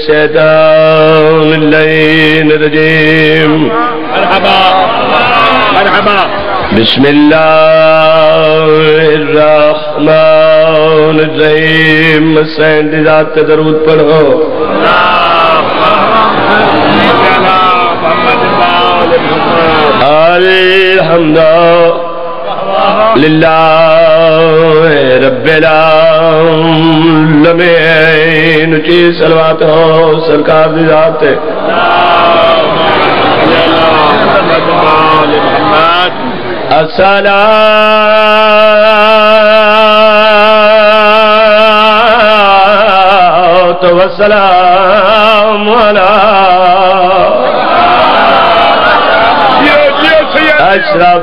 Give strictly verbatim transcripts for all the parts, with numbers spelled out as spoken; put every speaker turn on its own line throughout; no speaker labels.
الشيطان اللعين الرجيم
مرحبا مرحبا
بسم الله الرحمن الرحيم حسین دی ذات تے درود پڑھو الحمد للہ رب العالمین اچھی صلوات ہو سرکار دی ذات تے الصلاة والسلام علی اشرف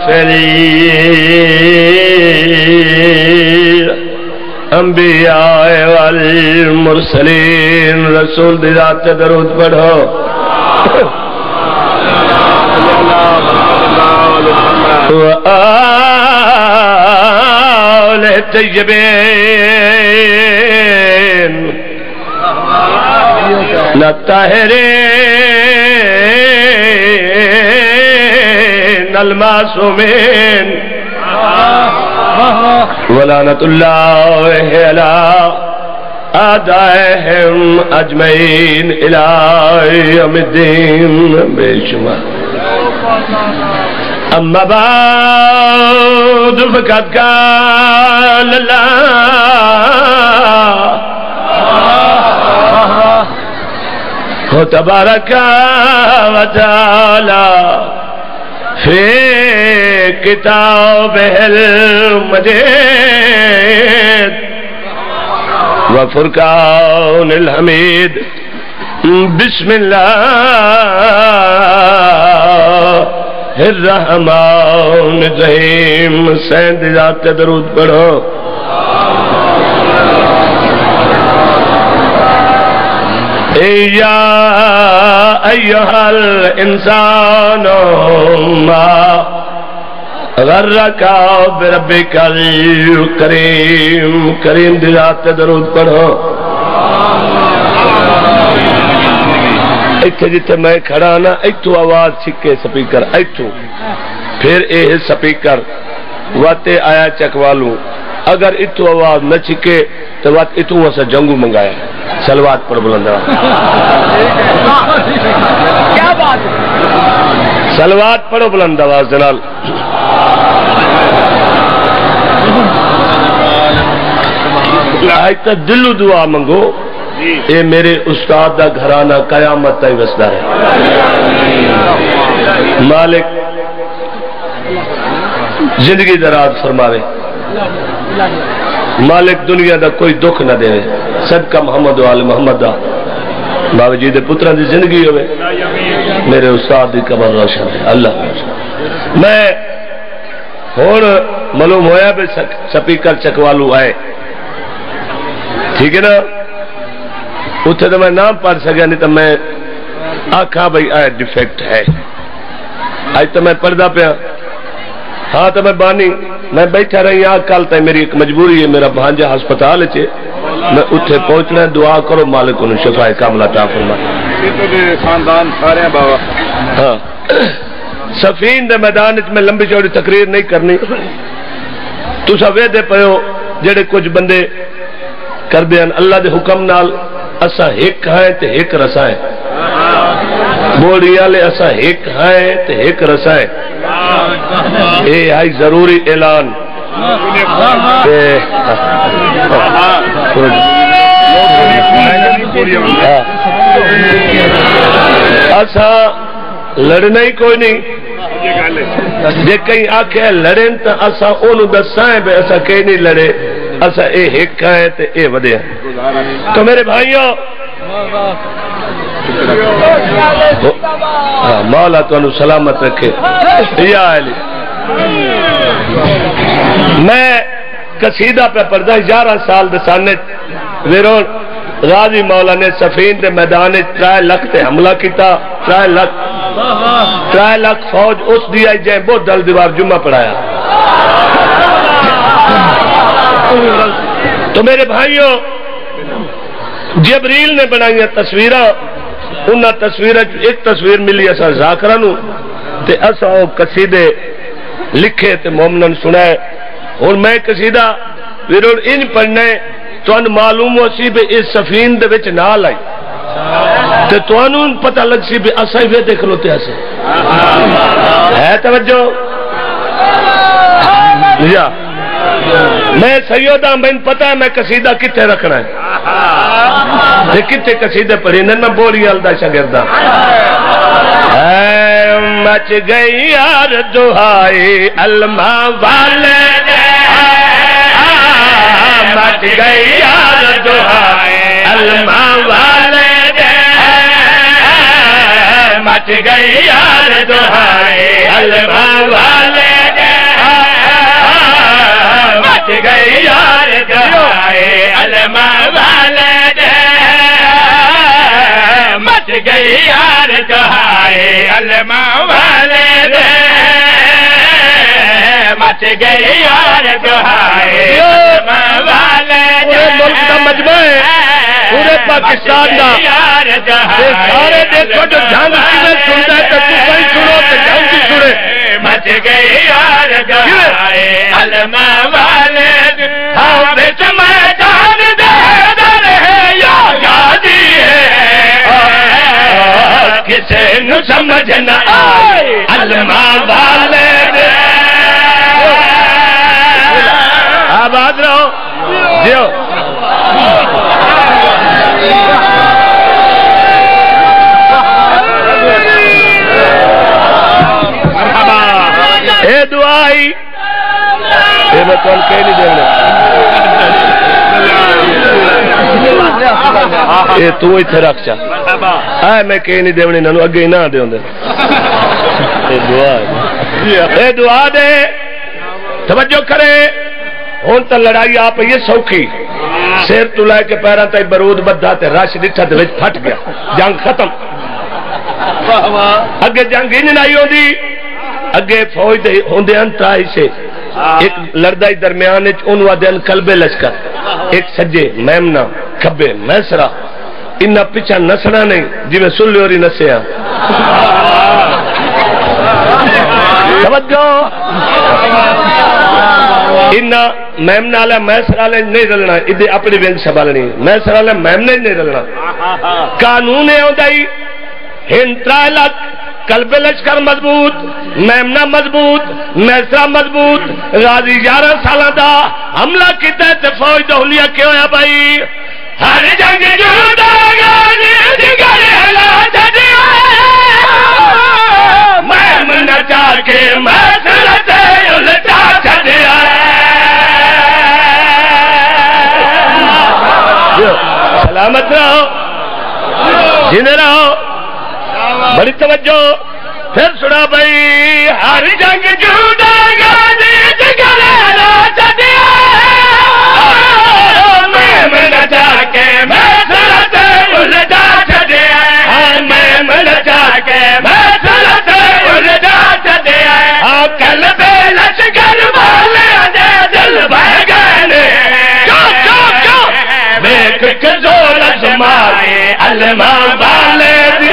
الانبیاء والمرسلین رسول دی ذات تے درود پڑھو وآل طیبین الطاہرین المعصومین ولعنت اللہ علی اعدائہم اجمعین الى یوم الدین بے شمار اما بعد فقد قال اللہ تبارک و تعالی فی کتابہ المجید وفرقان الحمید بسم اللہ الرحمن الرحیم حسین دی ذات تے درود پڑھو یا ایہا الانسان ما غرک بربک الکریم کریم دی ذات تے درود پڑھو ایتھے جتے میں کھڑا نا ایتھو آواز چھکے سپیکر ایتھو پھر اے سپیکر واتے آیا چکوالوں اگر ایتھو آواز نہ چھکے تو وات ایتھو واسا جنگو منگایا سلوات پر بلند
کیا بات
سلوات پڑھو بلند آواز جنال آئیتا دلو دعا منگو اے میرے استاد دا گھرانہ قیامت تائی وسدہ ہے مالک زندگی دراز فرماوے مالک دنیا دا کوئی دکھ نہ دے صدقہ محمد و آل محمد دا بابا جی دے پتران دی زندگی ہوئے میرے استاد دی قبر روشن ہے اللہ میں ہون معلوم ہویا بے سپیکر چکوالو آئے ٹھیک ہے نا اتھے تو میں نام پڑھ سکیا نہیں تو میں آکھا بھئی آئے ڈیفیکٹ ہے آج تو میں پردہ پہ ہاں تو میں بانی میں بیٹھا رہی آگ کالتا ہے میری ایک مجبوری ہے میرا بھانجہ ہسپتال ہے میں اتھے پہنچنا ہے دعا کرو مالک انہوں شفاء کاملہ عطا فرمائے
خاندان سارے ہیں بابا
ہاں سفین دے میدان میں لمبی چوڑی تقریر نہیں کرنی تو سوے دے پہو جڑے کچھ بندے کر دیں اللہ دے حکم نال اسا ایک ہیں تے ایک رسائیں بوڑی آلے اسا ایک ہیں تے ایک رسائیں اے آئی ضروری اعلان اسا لڑنا ہی کوئی نہیں جے کہیں آکھے لڑیں تا اسا اونو دسائیں بے اسا کہیں نہیں لڑے اسا اے ایک ہیں تے اے ودے ہیں تو میرے بھائیوں مولا تو انہوں سلامت رکھے یا علی میں قصیدہ پہ پردہ گیارہ سال دسانے ویرون غازی مولا نے سفین دے میدان ترائے لکھ تے حملہ کیتا ترائے لکھ ترائے لکھ فوج اس دیا جائیں بہت دل دیوار جمعہ پڑھایا تو میرے بھائیوں جبریل نے بنائی تصویر ان تصویر ایک تصویر ملی اصا ذاکرہ نو تے اصا وہ قصیدے لکھے تے مومنن سنائے اور میں قصیدہ ویرول ان پڑھنے تو ان معلوم ہو سی بے اس سفین دے وچ نال آئی تے تو انہوں پتہ لگ سی بے اصا ہی دیکھ لو تے اسے ہے توجہ یا میں سیدہ میں پتہ ہے میں قصیدہ کتے رکھنا ہے تے کتے قصیدے پڑھی میں بولی الدا شاگردہ اے مچ گئی یار دعائی علمہ والے مچ گئی یار دعائی علمہ والے مچ گئی یار دعائی علمہ والے مچ گئی یار دعائی علمہ والے مچ گئی یار دعائی علمہ والے مچ گئی یار دعائی علمہ والے ملک کا مجمع ہے پورے پاکستان دا سارے دیکھو جو جنگ کیویں سنتا ہے تو کوئی سنو تو جنگ کی سنے مچ گئی یار دعائی علمہ والے ہاں بچ میدان دے در ہے یا گادی ہے کسے نو سمجھ نہ آئے علمہ والے دے آباد رہو جیو اے دعائی اے میں کون کہہ نہیں دے اے تو اتھے رکھ چا آئے میں کہہ نہیں دے نانو اگے ہی نہ دے ہوندے اے دعا اے دعا دے توجہ کرے ہون تا لڑائی آپ یہ سوکھی سیر تو لائے کے پیران تا برود بدھا تے راش ڈٹھا تے وچ پھٹ گیا جنگ ختم اگے جنگ ہی نہیں ہوندی اگے فوج دے ہوندے انترائی سے ایک لڑدائی درمیان انہوں دین قلب لشکر ایک سجے میمنا کھبے میسرا انہا پچھا نسنا نہیں جی میں سن لیوری نسیا توجہ انہا میمنا علیہ میسرا علیہ نہیں رلنا ادھے اپنی بینک سبالنی میسرا علیہ میمنا نہیں رلنا قانون ہے ہوندائی ہنترائی لکھ قلب لشکر مضبوط میمنا مضبوط میسرا مضبوط غازی یارہ سالہ دا حملہ کی تحت فوج دہلیہ کیوں ہے بھائی ہر جنگ جودا غازی جگر ہلا چھڑیا میمنا چاہ کے میسرا سے الٹا چھڑیا سلامت رہو جن رہو بڑی توجہ پھر سنا بھائی ہر جنگ جودا غازی جگر ہلا چھڑیا میمنا چاہ کے میسرا سے الٹا چھڑیا میمنا چاہ کے میسرا سے الٹا چھڑیا قلب لشکر والے دے دل بہ گئے دیکھ کے زور ازمائے علمہ والے دے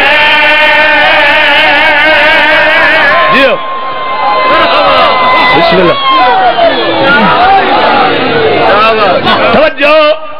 جیو بسم اللہ توجہ